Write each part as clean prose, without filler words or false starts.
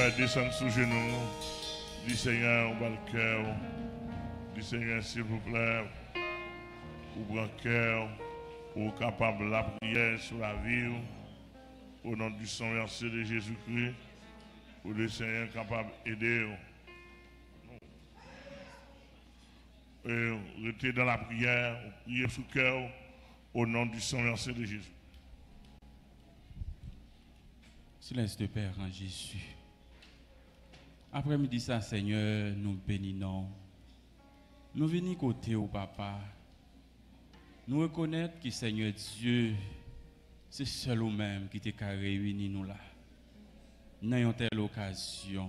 va descendre sous genoux. Dis Seigneur, on va le cœur. Dis Seigneur, s'il vous plaît, ouvre un cœur, ou capable de la prière sur la vie. Au nom du sang versé de Jésus-Christ, pour le Seigneur capable d'aider. Restez dans la prière, priez sous cœur, au nom du sang versé de Jésus. Silence de Père en Jésus. Après-midi, ça, Seigneur, nous bénissons. Nous venons côté au Papa. Nous reconnaissons que Seigneur Dieu, c'est seul ou même qui t'a réuni nous là. Dans une telle occasion.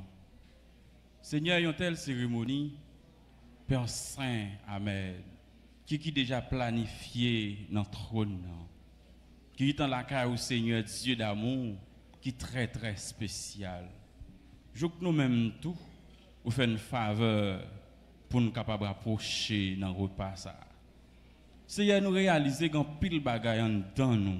Seigneur, une telle cérémonie, Père Saint, Amen, qui déjà planifié dans le trône, qui est dans la carrière au Seigneur Dieu d'amour, qui est très très spécial. Je que nous-mêmes tout, vous faites une faveur pour nous capables d'approcher dans le repas. Seigneur, nous réaliser qu'un pile bagaille dans nous.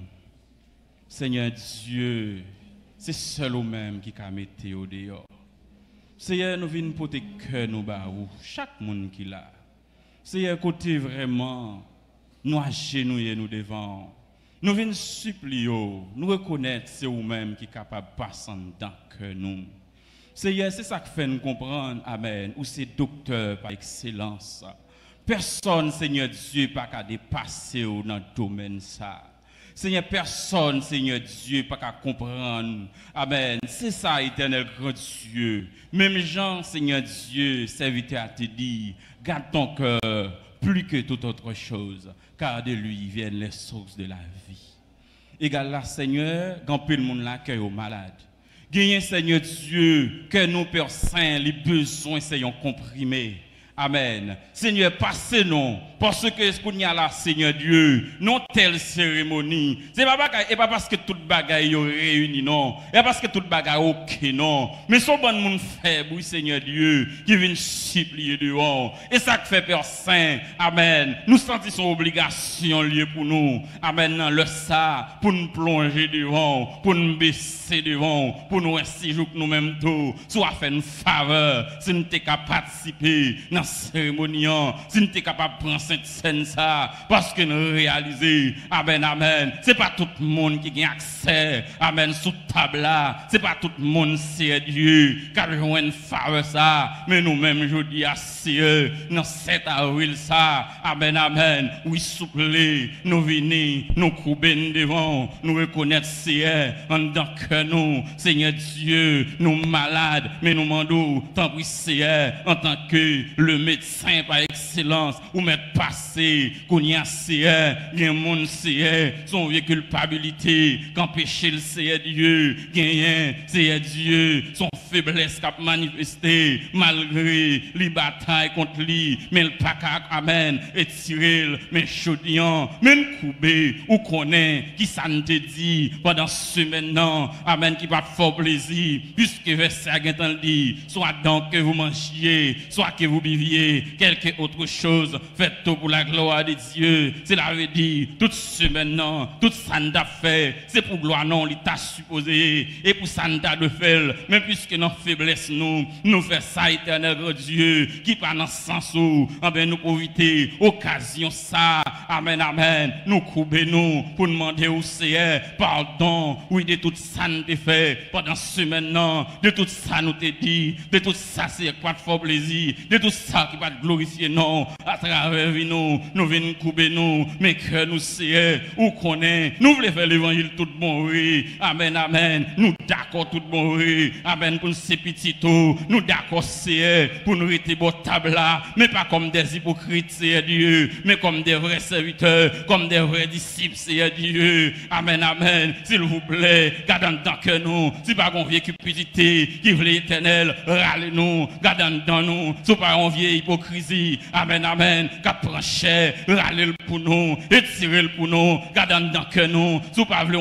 Seigneur Dieu, c'est seul ou même qui a mis au dehors. Seigneur, nous venons pour tes cœurs, nous baou, chaque monde qui l'a. Seigneur, côté vraiment, nous agenouiller nous devant. Nous venons supplier, nous reconnaître c'est vous-même qui est capable de passer dans que nous. Seigneur, c'est ça qui fait nous comprendre, Amen, ou c'est docteur par excellence. Personne, Seigneur Dieu, pas qu'à dépasser dans le domaine ça. Seigneur, personne, Seigneur Dieu, pas qu'à comprendre. Amen. C'est ça, éternel grand Dieu. Même Jean, Seigneur Dieu, serviteur à te dire, garde ton cœur plus que toute autre chose, car de lui viennent les sources de la vie. Égal là, Seigneur, quand peu le monde là, cœur aux malades. Gagnez, Seigneur Dieu, que nous, Père Saint, les besoins, soyons comprimés. Amen. Seigneur, passez-nous, parce que ce qu'on y a là, Seigneur Dieu, non telle cérémonie. C'est pas parce que toute bagaille est réunie, non. Et parce que toute bagaille est ok, non. Mais son bon monde faible, oui, Seigneur Dieu, qui vient supplier devant. Et ça que fait Père Saint, Amen. Nous sentissons obligation liée pour nous. Amen. Dans le ça, pour nous plonger devant, pour nous baisser devant, pour nous ainsi jour que nous-mêmes tout, soit faire une faveur, si nous sommes capables de participer dans cérémonie, si nous sommes capables de prendre cette scène ça, parce que nous réalisons, amen, amen, c'est pas tout le monde qui a accès, amen, sous table là, c'est pas tout le monde, c'est Dieu, qui a joué une faveur ça, mais nous-mêmes, je dis à Dieu, dans 7 avril ça, amen, amen, oui, souple, nous venons, nous couper devant, nous reconnaître c'est en tant que nous, Seigneur Dieu, nous malades, mais nous demandons, tant pis c'est en tant que le médecin par excellence, ou mettre passé, qu'on y a c'est, bien monde c'est, son vieux culpabilité, qu'empêcher le c'est Dieu, gagner c'est Dieu, son faiblesse qu'a manifesté, malgré les batailles contre lui, mais le pacac, amen, et tirer, mais chaudiant, même coupé, ou connaît, qui ça ne te dit, pendant ce maintenant, amen, qui va fort plaisir, puisque verset à dit, soit donc que vous mangiez, soit que vous viviez, quelque autre chose, faites tout pour la gloire de Dieu. C'est la veut dire, toute semaine, non, tout ça nous a fait, c'est pour gloire, non, l'état supposé, et pour ça nous a de faire, mais puisque nos faiblesses, nous fait ça, éternel Dieu, qui par dans ce sens où, amen, nous profiter, occasion ça, amen, amen, nous couper nous, pour demander au Seigneur, pardon, oui, de tout ça nous a fait, pendant ce maintenant, de tout ça nous a dit, de tout ça c'est quoi de fort plaisir, de tout ça qui va glorifier non, à travers nous, nous venons couper nous, mais que nous c'est, ou connaît, nous voulons faire l'évangile tout bon, oui, amen, amen, nous d'accord tout bon, oui, amen, pour nous c'est petit tout, nous d'accord c'est, pour nous être beau table là, mais pas comme des hypocrites, c'est Dieu, mais comme des vrais serviteurs, comme des vrais disciples, c'est Dieu, amen, amen, s'il vous plaît, gardez dans que nous, si pas qu'on vieille cupidité, qui voulait éternel, râlez-nous, gardez dans nous, si pas on vieille hypocrisie, amen, amen, qu'à prendre cher, râlez pour nous, et tirez pour nous, gardez dans que nous, si pas voulons dire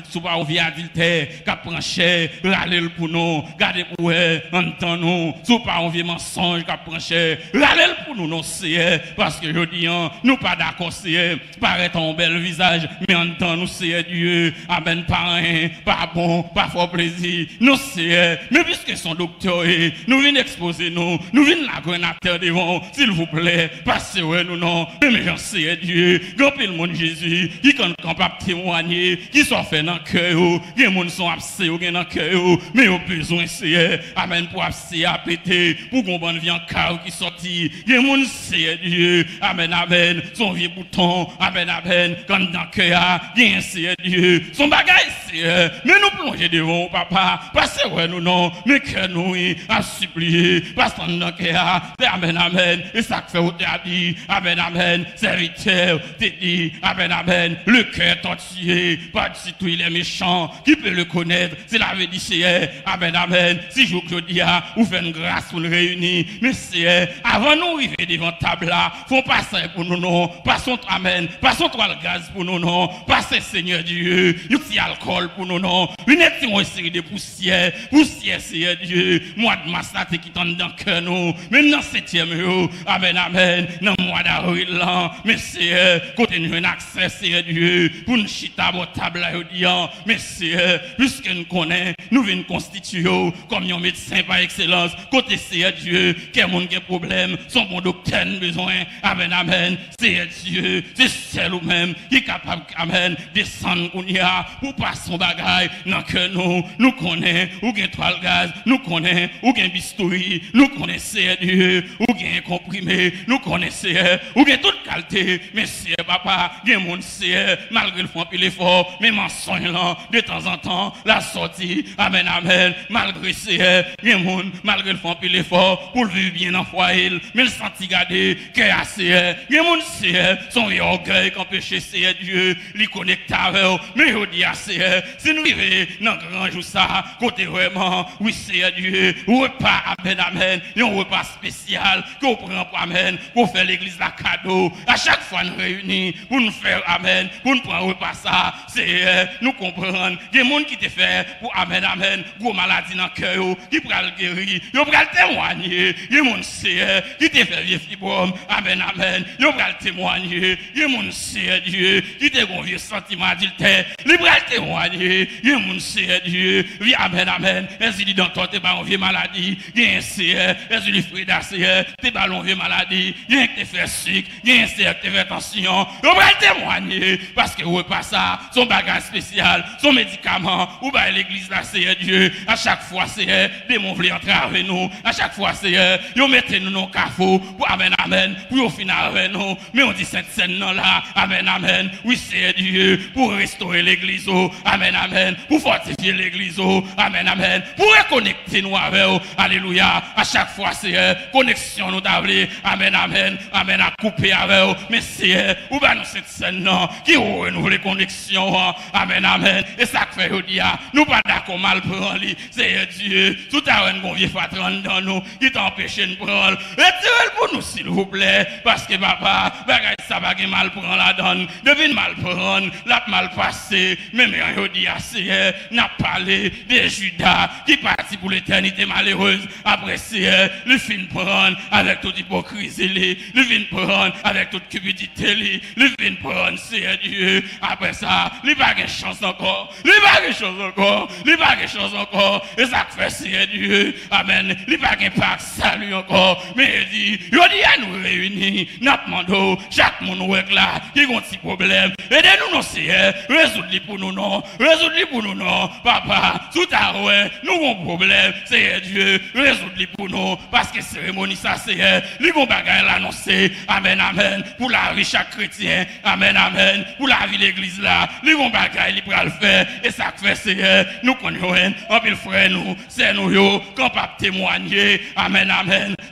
sous pas vie adultère, qui prend cher, râler pour nous, garder pour eux, entend nous, sous pas un vieux mensonge, qui prend cher, râler pour nous, non, c'est parce que je dis, nous pas d'accord, c'est paraît ton bel visage, mais entend nous, c'est Dieu, amen, pas rien, pas bon, pas fort plaisir, nous, c'est, mais puisque son docteur, nous venons exposer nous venons la grenade devant, s'il vous plaît, passez, ouais, nous, non, mais j'en sais Dieu, grand le monde Jésus, qui quand capable témoigner, qui soit fait dans le cœur, les gens sont absés dans le cœur, mais au besoin c'est, amen, pour absé à péter, pour qu'on bonne vie en carreau qui sortit, les gens c'est Dieu, amen, amen, son vieux bouton, amen, amen, quand dans le cœur, bien c'est Dieu, son bagage c'est, mais nous plonger devant papa, passez ouais nous non, mais que nous à supplier, passez dans le cœur, amen, amen, et ça fait où t'as dit, amen, amen, serviteur, t'es dit, amen, amen, le cœur torturé, pas du tout il est méchant, qui peut le connaître, c'est la vie c'est, amen, amen, si je dis, ou fait une grâce pour nous réunir, mais c'est, avant nous arriver devant table là, faut passer pour nous non, passons, amen, passons toi le gaz pour nous non, passez Seigneur Dieu, un petit alcool pour nous non, une série de poussière, Seigneur Dieu, moi de massate qui tombe dans le cœur nous, même dans 7e jour, amen, amen, dans le mois d'avril là, mais c'est, côté nous un accès, Seigneur Dieu, pour nous chita à table là, mais c'est, puisque nous connaissons, nous venons constituer comme un médecin par excellence, côté Seigneur Dieu, quel monde qui a problème, son bon docteur besoin, amen, amen, Seigneur Dieu, c'est celle ou même qui est capable, amen, descendre pour passer son bagage, dans que nous connaissons, ou bien toile gaz, nous connaissons, ou bien bistouri, nous connaissons Dieu, ou bien comprimé, nous connaissons, ou bien toute qualité, mais c'est papa, bien mon c'est, malgré le fond et l'effort, mais mensonge là, de temps en temps, la sortie, amen, amen, malgré c'est, bien mon, malgré le fond et l'effort, pour vivre bien dans le foyer, mais le senti garder, que c'est, bien mon c'est, son orgueil qu'empêcher c'est Dieu, lui connecter avec, mais je dis c'est, si nous vivons dans grand jour ça, côté vraiment, oui c'est Dieu, repas, amen, amen, et un repas spécial, qu'on prend pour amen, pour faire l'église la cadeau, à chaque fois nous réunir, pour nous faire amen, pour nous prendre repas ça, c'est, nous comprendre, il y a des gens qui te fait pour amen, amen, gros maladie dans le cœur, qui prend le guérir, ils prend le témoigner, il y a des gens qui te fait vieux fibrome, amen, amen, ils prend le témoigner, il y a des gens Dieu, qui te gon vieux sentiment adultère, ils prend le témoigner, il y a des gens Dieu, oui, amen, amen, est-ce dit dans toi, t'es pas une vieille maladie, il y a un CR, est-ce dit Frida CR, t'es pas une vieille maladie, il y a un qui te fait sucre, il y a un CR qui te fait attention, ils prend le témoigner, parce que ouais pas ça, son bagage spécial, son médicament, ou bien l'église là, c'est Dieu, à chaque fois c'est des mots voulaient entrer avec nous, à chaque fois c'est ils mettent nous dans le cafou, pour amen, amen, pour au final avec nous, mais on dit cette scène là, amen, amen, oui c'est Dieu, pour restaurer l'église, amen, amen, pour fortifier l'église, amen, amen, pour reconnecter nous avec eux, alléluia, à chaque fois c'est connexion nous d'avler, amen, amen, amen, à couper avec eux, mais c'est, ou bien nous cette scène là, qui renouvelle les connexions, amen, amen, et ça fait aujourd'hui, nous pas d'accord mal prendre, c'est Dieu, tout à l'heure, qu'on vient faire dans nous, qui t'empêche de prendre, retirez-le pour nous s'il vous plaît, parce que papa, bagage ça va mal prendre la donne, depuis mal prendre, la mal passé, même aujourd'hui, c'est, n'a parlé de Judas, qui partit pour l'éternité malheureuse, après c'est, le fin prendre avec toute hypocrisie, le fin prendre avec toute cupidité, le fin prendre, c'est Dieu, après ça, il pas de chance encore, il pas de chance encore, il pas de chance encore, et ça fait c'est Dieu, amen, il pas de pas salut encore, mais il dit, à nous réunir, nous demandons, chaque monde là, qui a un petit problème, aidez-nous, non, c'est, résoudre pour nous, non, résoudre pour nous, non, papa, tout à l'heure, nous avons un problème, c'est Dieu, résoudre pour nous, parce que cérémonie, ça c'est, les gros bagages l'annoncer, amen, amen, pour la vie chaque chrétien, amen, amen, pour la vie l'église là, les gros bagages, ils pourront le faire, et ça fait c'est, nous connaissons, en pile frère nous, c'est nous, yo, qu'on peut témoigner, amen, amen, ça dit,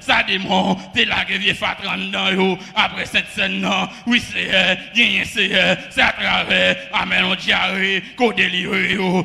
démon, t'es là que vieux fatran dedans, après cette scène, non, oui, c'est, c'est à travers, amen, on diarrhée, qu'on délivre,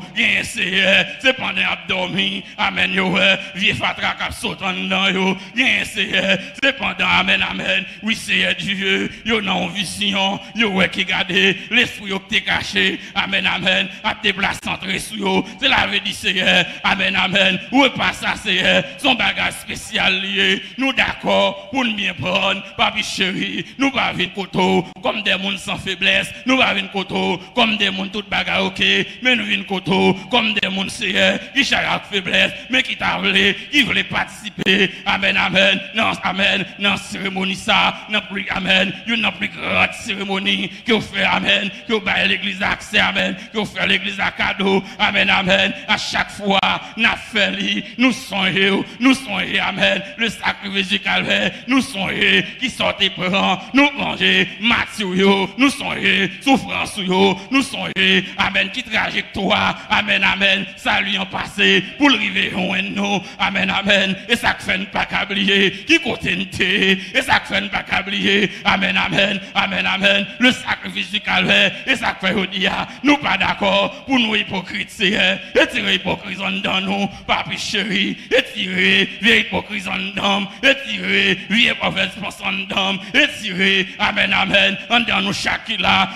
c'est pendant abdomen, amen, vieux fatra qui saute en dedans, c'est pendant, amen, amen, oui, c'est Dieu, yo non vision, yo ouais qui garde l'esprit qui t'est caché, amen, amen, à te placer centré sur yo, c'est la vie du Seigneur, amen, amen, ou pas ça, c'est son bagage spécial lié, nous d'accord, pour nous bien prendre, papi chéri, nous pas venir koto, comme des gens sans faiblesse, nous pas venir koto, comme des gens tout bagage ok, mais nous venir koto, comme des gens Seigneur, qui chaque faiblesse, mais qui t'a voulu, qui voulait participer, amen, amen, non, amen, non, cérémonie ça, non plus, amen, une plus grande cérémonie, que vous faites, amen, que vous baillez l'église accès, amen, que vous faites l'église à cadeau, amen, amen, à chaque fois, nous songeons, amen, le sacrifice du calvaire, nous songeons, qui sortent prend, nous manger, Mathieu, nous songeons, souffrance, nous songeons, amen, qui trajectoire, amen, amen, salut en passé, pour le river, nous, amen, amen, et ça fait pas qu'oublier, qui côté, et ça fait pas qu'oublier, amen, amen, amen, amen, le sacrifice du calvaire, et ça fait dire, nous pas d'accord, pour nous hypocrites, et tirer hypocrite dans nous, papi chéri, et tirer vieille hypocrite dans nous, et tirer vieille prophète en nous, et tirer, amen, amen, en dans nous chaque là,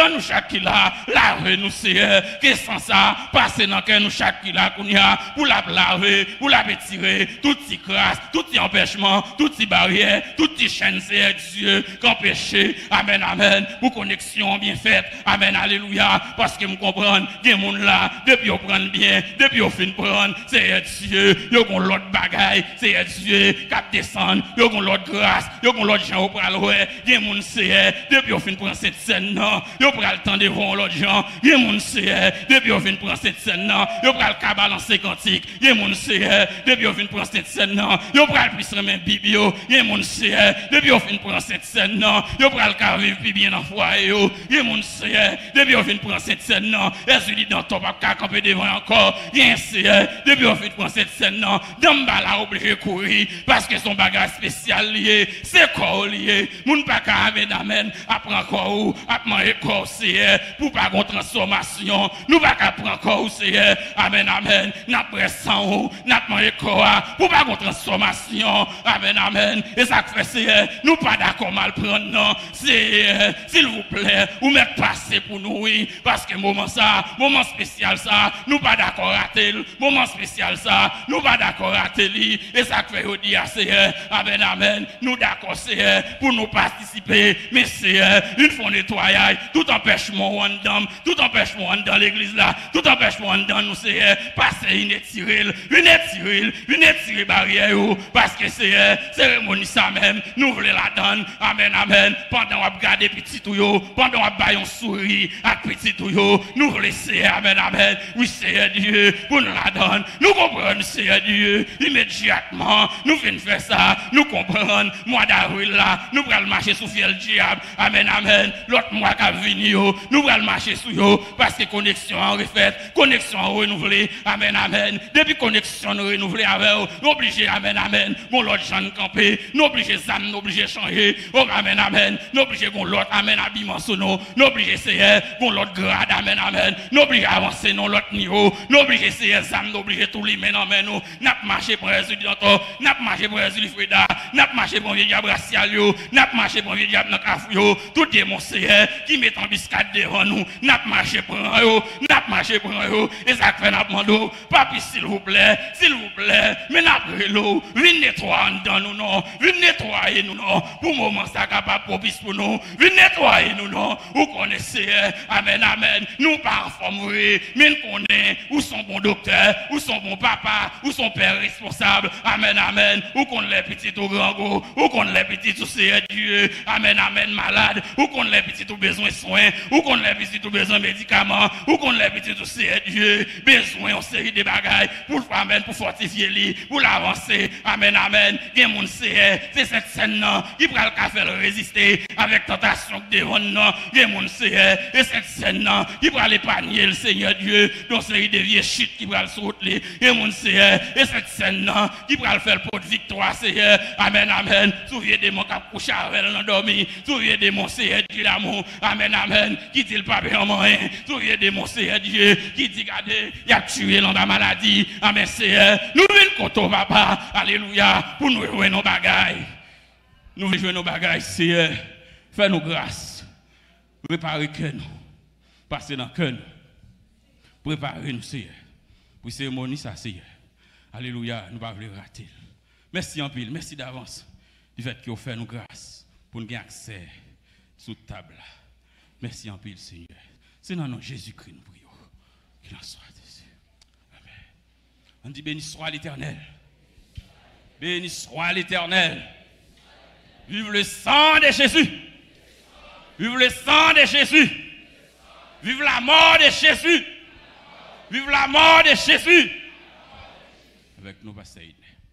laver nous Seigneur, que sans ça, passer dans que nous chaque là, pour la laver, pour la retirer, tout ces crasse, tout ces empêchements, toutes ces barrières, toutes ces chaînes, c'est Dieu, qu'empêcher, amen, amen, pour connexion bien faite, amen, alléluia, parce que nous comprenons, il y a des gens là, depuis on prend bien, depuis on fin prendre, c'est Dieu, il y a l'autre bagaille, c'est Dieu, qui descend, il y a l'autre grâce, il y a l'autre gens au bras, il y a des gens, c'est, depuis on fin prendre cette scène, non, il y a le temps de voir l'autre gens, il y a des gens, c'est, depuis on fin prendre cette scène, non, il y a le cas balancer quantique, il y a des gens, c'est, depuis on fin prendre cette scène, non, il y a le plus remettre bibio, il y a des gens, c'est, depuis on fin prendre cette scène, non, il y a le cas vivre plus bien dans le foyer, il y a des gens, c'est, depuis on fin prendre cette scène, non, est-ce dans ton papa camper devant encore, il y a un c'est, depuis on fin prendre cette scène, non, dans la obligé de courir, parce que son bagage spécial lié, c'est corps lié, moun pas qu'à amen, amen, apprendre corps ou, apprendre corps, c'est, pour pas qu'on transformation, nous pas qu'à prendre corps, c'est, amen, amen, n'a pressant ou, n'a manger corps, pour pas qu'on transformation, amen, amen, et ça fait c'est, nous pas d'accord mal prendre, non, c'est, s'il vous plaît, ou mettre passer pour nous, oui, parce que moment spécial ça, nous pas d'accord rater, moment spécial ça, nous pas d'accord rater, et ça fait dire, c'est, amen, amen, nous d'accord, c'est, pour nous participer, mais c'est, une fois nettoyage, tout empêchement dans l'église là, tout empêchement dans nous, c'est, passer une étirée barrière, parce que c'est, cérémonie ça même, nous voulons la donne, amen, amen, pendant on regarder petit tout, pendant on bailler un sourire, à petit tout, nous voulons laisser, amen, amen, oui, c'est Dieu, pour nous la donne, nous comprenons, c'est Dieu, immédiatement, nous venons faire ça, nous comprenons, mois d'avril là, nous allons marcher sous fiel diable, amen, amen, l'autre mois qui venu, nous allons marcher sous yo, parce que connexion en refaite, connexion renouvelée, amen, amen, depuis connexion renouvelée avec eux, nous obligés, amen, amen, bon l'autre gens camper, nous obligés âmes, nous obligés changer, oh, amen, amen, nous obligés qu'on l'autre, amen, habillement sur nous, nous obligés c'est, qu'on l'autre grade, amen, amen, nous obligés avancer dans l'autre niveau, nous obligés c'est, âmes, nous obligés tout les mains, amen, nous, n'a marché pour Jésus d'antan, n'a marché pour Jésus Frida, n'a marché pour vieux diable racial, n'a marché pour vieux diable dans cafou, tout démon c'est, qui met en biscade devant nous, n'a marché pour eux, et ça fait n'a demandé, papi, s'il vous plaît, mais n'a pris l'eau, venez nettoyer dans nous, non, venez nettoyer nous, non, pour moment ça capable propice pour nous, venez nettoyer nous, non, vous connaissez, amen, amen, nous pas informer, mais nous connaissons, où sont bons docteurs, où sont bons papa, où sont pères responsables, amen, amen, où qu'on les petits au grand go, où qu'on les petits tout c'est Dieu, amen, amen, malade, où qu'on les petits tout besoin de soins, où qu'on les petits tout besoin de médicaments, où qu'on les petits tout c'est Dieu, besoin en série de bagailles, pour amen, pour fortifier lui, pour l'avancer, amen, amen, bien mon c'est cette scène qui prend le café le résister avec tentation devant nous, bien mon c'est et cette scène qui prend l'épargner le Seigneur Dieu, dans série de vieux shit qui prend le sauter, et mon c'est et cette scène qui prend le faire pour victoire, c'est Seigneur. Amen, amen. Souviez de mon cap couché avec l'endormi. Souviez de mon Seigneur Dieu l'amour. Amen, amen. Qui dit le pape en moyen. Souviez de mon Seigneur Dieu qui dit, regardez, il a tué dans la maladie. Amen, Seigneur. Nous venons contre papa. Alléluia. Pour nous jouer nos bagailles. Nous voulons jouer nos bagailles, Seigneur. Fais-nous grâce. Préparez que nous. Passez dans que nous. Préparez-nous, Seigneur. Pour cérémonie, ça, Seigneur. Alléluia. Nous ne pouvons pas rater. Merci en pile. Merci d'avance. Du fait que vous faites nous grâce. Pour nous avoir accès sous table. Merci en pile, Seigneur. C'est dans le nom de Jésus-Christ, nous prions. Qu'il en soit Jésus. Amen. On dit béni soit l'Éternel. Béni soit l'Éternel. Vive le sang de Jésus. Vive le sang de Jésus. Vive la mort de Jésus. Vive la mort de Jésus. Avec nous, Pasteur.